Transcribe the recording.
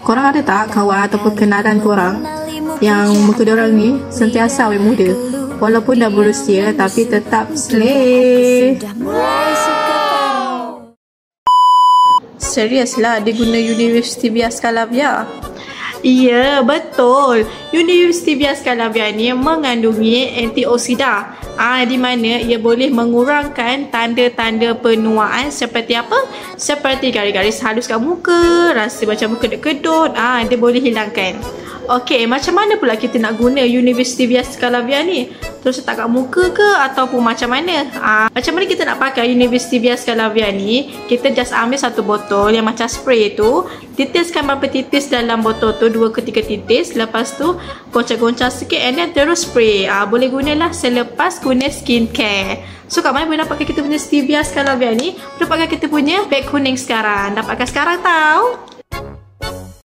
Korang ada tak kawan ataupun kenalan korang yang muka diorang ni sentiasa awet muda, walaupun dah berusia tapi tetap slay? Serius lah dia guna Univistivia Scalavia? Ya, betul. Univistivia Scalavia ni mengandungi antioksidan. Di mana ia boleh mengurangkan tanda-tanda penuaan seperti apa? Seperti garis-garis halus kat muka, rasa macam muka kedut-kedut, dia boleh hilangkan. Okey, macam mana pula kita nak guna Univistivia Scalavia ni? Terus letak kat muka ke ataupun macam mana? Macam mana kita nak pakai Univistivia Scalavia ni? Kita just ambil satu botol yang macam spray tu, titiskan berapa titis dalam botol tu, 2 ke 3 titis. Lepas tu goncang-goncang sikit and then terus spray. Boleh gunalah selepas guna skincare. So kat mana boleh dapatkan kita punya Stevia Scalavia ni? Dapatkan kita punya beg kuning sekarang. Dapatkan sekarang tau.